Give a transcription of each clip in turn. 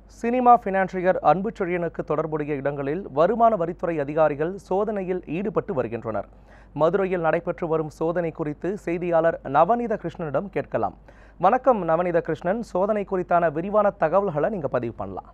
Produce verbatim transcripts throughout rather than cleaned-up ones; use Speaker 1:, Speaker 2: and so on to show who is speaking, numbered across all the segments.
Speaker 1: Cinema financier அன்புச்செழியனுக்கு தொடர்புடைய இடங்களில் வருமான வரித்துறை அதிகாரிகள் சோதனையில் ஈடுபட்டு வருகின்றனர். மதுரையில் நடைபெற்று வரும் சோதனை குறித்து செய்தியாளர் நவநீத கிருஷ்ணனிடம் கேட்கலாம். வணக்கம் நவநீத கிருஷ்ணன், சோதனை குறித்தான விரிவான தகவல்களை நீங்க பதிவு பண்ணலாம்.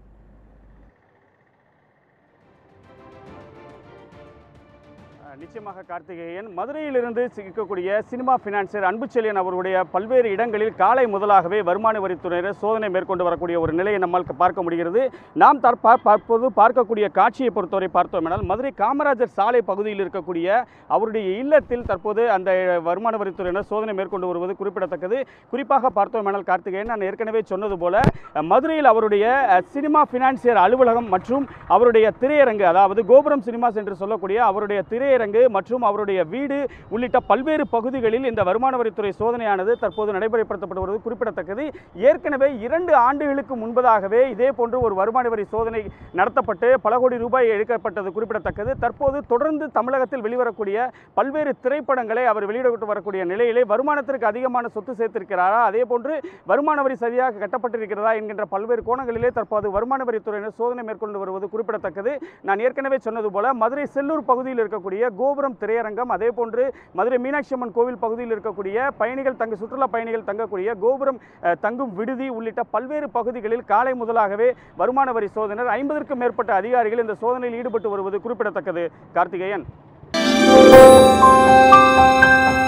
Speaker 2: நிச்சயமாக கார்த்திகேயன், மதுரையிலிருந்து இருக்கக்கூடிய சினிமா ஃபினான்சியர் அன்புச்செழியன் அவருடைய பல்வேறு இடங்களில் காலை முதலாகவே வருமான வரித்துறையினர் சோதனை மேற்கொண்டு வரக்கூடிய ஒரு நிலையை நம்மால் பார்க்க முடிகிறது. நாம் தற்போது பார்க்கக்கூடிய காட்சியை பொறுத்தவரை பார்த்தோமெனால் மதுரை காமராஜர் சாலை பகுதியில் இருக்கக்கூடிய அவருடைய இல்லத்தில் தற்போது அந்த வருமான வரித்துறையினர் சோதனை மேற்கொண்டு வருவது குறிப்பிடத்தக்கது. குறிப்பாக பார்த்தோமெனால் கார்த்திகேயன், நான் ஏற்கனவே சொன்னது போல மதுரையில் அவருடைய சினிமா ஃபினான்சியர் அலுவலகம் மற்றும் அவருடைய திரையரங்கு, அதாவது கோபுரம் சினிமாஸ் என்று சொல்லக்கூடிய அவருடைய திரையரங்கு மற்றும் அவருடைய வீடு உள்ளிட்ட பல்வேறு பகுதிகளில் இந்த வருமான வரித்துறை சோதனையானது தற்போது நடைமுறைப்படுத்தப்பட்டு வருவது குறிப்பிடத்தக்கது. ஏற்கனவே இரண்டு ஆண்டுகளுக்கு முன்பதாகவே இதே போன்று ஒரு வருமான வரி சோதனை நடத்தப்பட்டு பல கோடி ரூபாய் எடுக்கப்பட்டது குறிப்பிடத்தக்கது. தற்போது தொடர்ந்து தமிழகத்தில் வெளிவரக்கூடிய பல்வேறு திரைப்படங்களை அவர் வெளியிட்டு வரக்கூடிய நிலையிலே வருமானத்திற்கு அதிகமான சொத்து சேர்த்திருக்கிறாரா, அதே போன்று வருமான வரி சரியாக கட்டப்பட்டிருக்கிறதா என்கின்ற பல்வேறு கோணங்களிலே தற்போது வருமான வரித்துறையினர் சோதனை மேற்கொண்டு வருவது குறிப்பிடத்தக்கது. நான் ஏற்கனவே சொன்னது போல மதுரை செல்லூர் பகுதியில் இருக்கக்கூடிய கோபுரம் திரையரங்கம், அதே போன்று மதுரை மீனாட்சி அம்மன் கோவில் பகுதியில் இருக்கக்கூடிய பயணிகள் தங்க சுற்றுலா பயணிகள் தங்கக்கூடிய கோபுரம் தங்கும் விடுதி உள்ளிட்ட பல்வேறு பகுதிகளில் காலை முதலாகவே வருமான வரி சோதனையர் ஐம்பதற்கும் மேற்பட்ட அதிகாரிகள் இந்த சோதனையில் ஈடுபட்டு வருவது குறிப்பிடத்தக்கது. கார்த்திகேயன்.